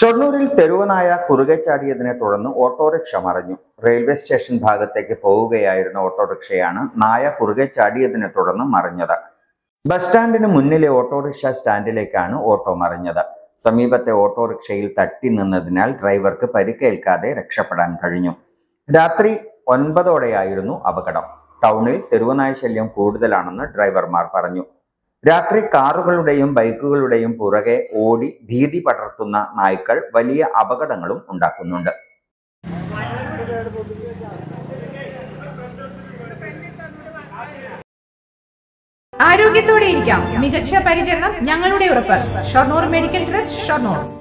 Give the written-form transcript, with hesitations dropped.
ഷൊർണൂരിൽ തെരുവനായ കുറുകെ ചാടിയതിനെ തുടർന്ന് ഓട്ടോറിക്ഷ മറിഞ്ഞു. റെയിൽവേ സ്റ്റേഷൻ ഭാഗത്തേക്ക് പോവുകയായിരുന്ന ഓട്ടോറിക്ഷയാണ് നായ കുറുകെ ചാടിയതിനെ തുടർന്ന് മറിഞ്ഞത്. ബസ് സ്റ്റാൻഡിന് മുന്നിലെ ഓട്ടോറിക്ഷ സ്റ്റാൻഡിലേക്കാണ് ഓട്ടോ മറിഞ്ഞത്. സമീപത്തെ ഓട്ടോറിക്ഷയിൽ തട്ടി നിന്നതിനാൽ ഡ്രൈവർക്ക് പരിക്കേൽക്കാതെ രക്ഷപ്പെടാൻ കഴിഞ്ഞു. രാത്രി 9ഓടെയായിരുന്നു അപകടം. ടൗണിൽ തെരുവനായ ശല്യം കൂടുതലാണെന്ന് ഡ്രൈവർമാർ പറഞ്ഞു. രാത്രി കാറുകളുടെയും ബൈക്കുകളുടെയും പുറകെ ഓടി ഭീതി പടർത്തുന്ന നായ്ക്കൾ വലിയ അപകടങ്ങളും ഉണ്ടാക്കുന്നുണ്ട്. ആരോഗ്യത്തോടെ ഇരിക്കാം. മികച്ച പരിചരണം ഞങ്ങളുടെ ഉറപ്പ്. Shoranur medical trust, Shoranur.